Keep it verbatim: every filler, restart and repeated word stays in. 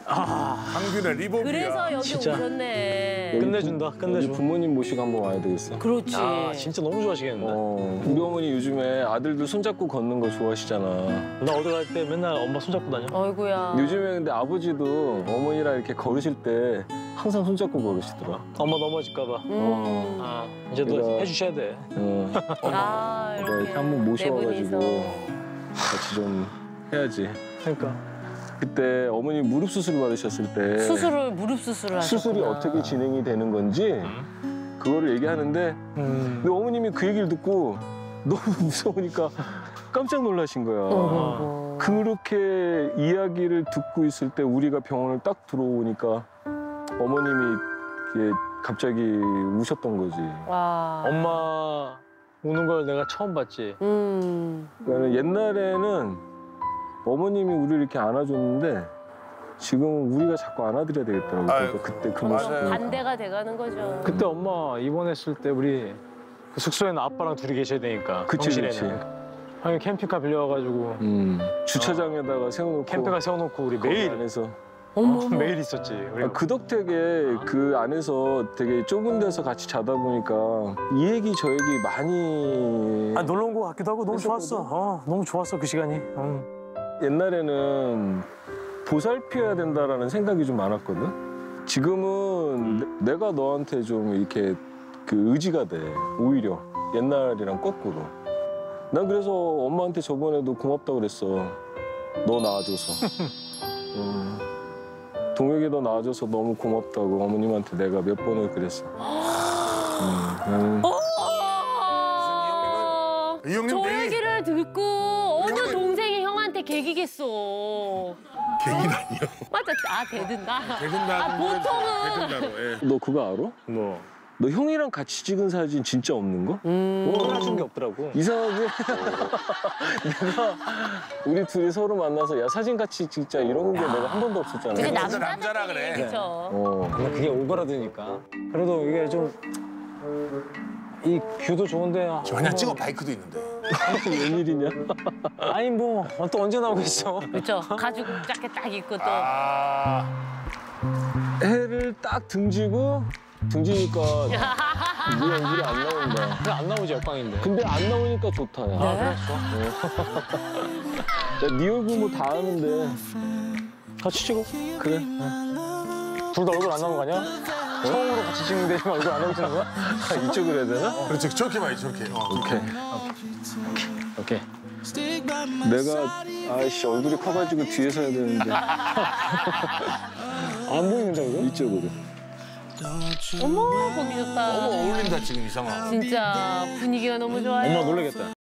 아, 강균의 리보비아. 그래서 여기 진짜. 오셨네. 끝내준다, 끝내줘. 부모님 모시고 한번 와야 되겠어. 그렇지. 아, 진짜 너무 좋아하시겠는데. 어, 우리 어머니 요즘에 아들들 손잡고 걷는 거 좋아하시잖아. 나 어디 갈 때 맨날 엄마 손잡고 다녀. 어이구야. 요즘에 근데 아버지도 어머니랑 이렇게 걸으실 때 항상 손잡고 걸으시더라. 엄마 넘어질까 봐. 음. 아, 이제 너 그래서- 해주셔야 돼. 어, 아, 네, 이렇게. 이렇게 한번 모셔와가지고 네 같이 좀 해야지. 그러니까. 그때 어머니 무릎 수술 받으셨을 때 수술을 무릎 수술을 하셨구나. 수술이 어떻게 진행이 되는 건지 그거를 얘기하는데 음. 근데 어머님이 그 얘기를 듣고 너무 무서우니까 깜짝 놀라신 거야. 어이구. 그렇게 이야기를 듣고 있을 때 우리가 병원을 딱 들어오니까 어머님이 이게 갑자기 우셨던 거지. 와. 엄마 우는 걸 내가 처음 봤지. 음. 그러니까 옛날에는 어머님이 우리를 이렇게 안아줬는데 지금은 우리가 자꾸 안아드려야 되겠더라고요. 아유, 그러니까 그때 그 맞아요. 모습. 반대가 돼가는 거죠. 그때 엄마 입원했을 때 우리 그 숙소에는 아빠랑 둘이 계셔야 되니까. 그치, 병실에는. 그치. 형이 캠핑카 빌려와가지고 음, 주차장에다가 세워놓고 캠핑카 세워놓고 우리 거기 매일 안에서 어머. 어, 매일 있었지. 우리 아, 그 덕택에 그 안에서 되게 좁은 데서 같이 자다 보니까 이 얘기 저 얘기 많이 아, 놀러 온 거 같기도 하고 너무 했었거든. 좋았어. 어, 너무 좋았어 그 시간이. 응. 옛날에는 보살피어야 된다라는 생각이 좀 많았거든. 지금은 내- 내가 너한테 좀 이렇게 그 의지가 돼. 오히려 옛날이랑 거꾸로. 난 그래서 엄마한테 저번에도 고맙다고 그랬어. 너 낳아줘서. 음, 동혁이 너 낳아줘서 너무 고맙다고 어머님한테 내가 몇 번을 그랬어. 음, 나는 이 형님은- 이 형님 저 되게- 얘기를 듣고 어느 형님- 동생이 형한테 개기겠어. 개기라니요. 맞아. 아, 대든다. 대든다. 아, 보통은. 대든다로. 예. 너 그거 알아? 뭐 너 형이랑 같이 찍은 사진 진짜 없는 거? 음. 떠나준 게 없더라고. 이상하게 내가 우리 둘이 서로 만나서 야 사진 같이 찍자 이런 게 내가 한 번도 없었잖아. 그게 남자, 남자들 남자라 그래. 그쵸. 어. 근데 그게 오그라드니까. 그래도 이게 좀 이 뷰도 좋은데. 저 그냥 찍어 바이크도 있는데. 웬일이냐? 아니 뭐 또 언제 나오겠어. 그쵸. 가죽 자켓 딱 입고 또. 아. 해를 딱 등지고 등지니까 네 얼굴이 안 나온다. 그래 안 나오지 역광인데. 근데 안 나오니까 좋다. 야. 아 그래 좋아. 야, 네 얼굴 뭐 다 아는데 같이 찍어. 그래? 둘 다 얼굴 안 나온 거 아니야? 처음으로 같이 찍는데 지금 얼굴 안 나오고 찍는 거야? 아, 이쪽으로 해야 되나? 그렇지. 저렇게 봐야지, 저렇게. 어. 오케이. 오케이. 내가 아이씨 얼굴이 커가지고 뒤에서 해야 되는데 안 보이는데 이거? 이쪽으로. 어머, 보기 좋다. 너무 어울린다, 지금 이 상황. 진짜 분위기가 너무 좋아요. 엄마 놀라겠다.